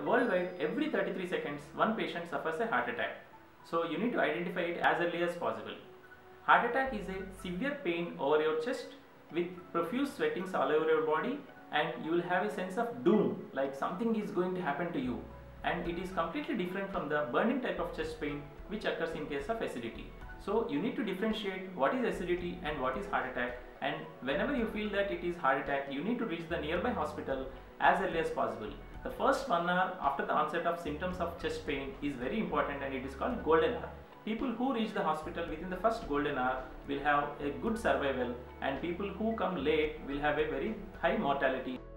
worldwide, every 33 seconds, one patient suffers a heart attack. So you need to identify it as early as possible. Heart attack is a severe pain over your chest with profuse sweatings all over your body, and you will have a sense of doom, like something is going to happen to you. And it is completely different from the burning type of chest pain which occurs in case of acidity. So you need to differentiate what is acidity and what is heart attack, and whenever you feel that it is heart attack, you need to reach the nearby hospital as early as possible. The first 1 hour after the onset of symptoms of chest pain is very important, and it is called golden hour. People who reach the hospital within the first golden hour will have a good survival, and people who come late will have a very high mortality.